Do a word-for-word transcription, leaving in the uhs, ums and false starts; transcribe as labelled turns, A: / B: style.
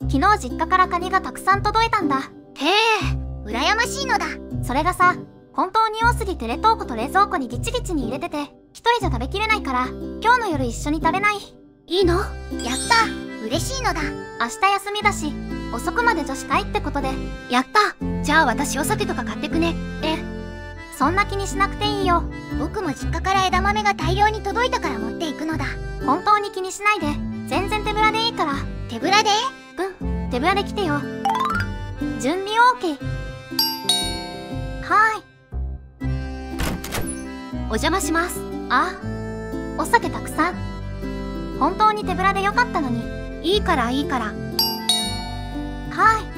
A: 昨日実家からカニがたくさん届いたんだ。
B: へえ、羨ましいのだ。
A: それがさ、本当に多すぎて冷凍庫と冷蔵庫にギチギチに入れてて、一人じゃ食べきれないから、今日の夜一緒に食べない？
B: いいの？やった、嬉しいのだ。
A: 明日休みだし、遅くまで女子会ってことで。
B: やった。じゃあ私お酒とか買ってくね。
A: え、そんな気にしなくていいよ。
B: 僕も実家から枝豆が大量に届いたから持っていくのだ。
A: 本当に気にしないで。全然手ぶらでいいから。
B: 手ぶらで？
A: うん、手ぶらで来てよ。準備 OK。 はーい。
B: お邪魔します。
A: あ、お酒たくさん。本当に手ぶらでよかったのに。
B: いいからいいから。
A: はい。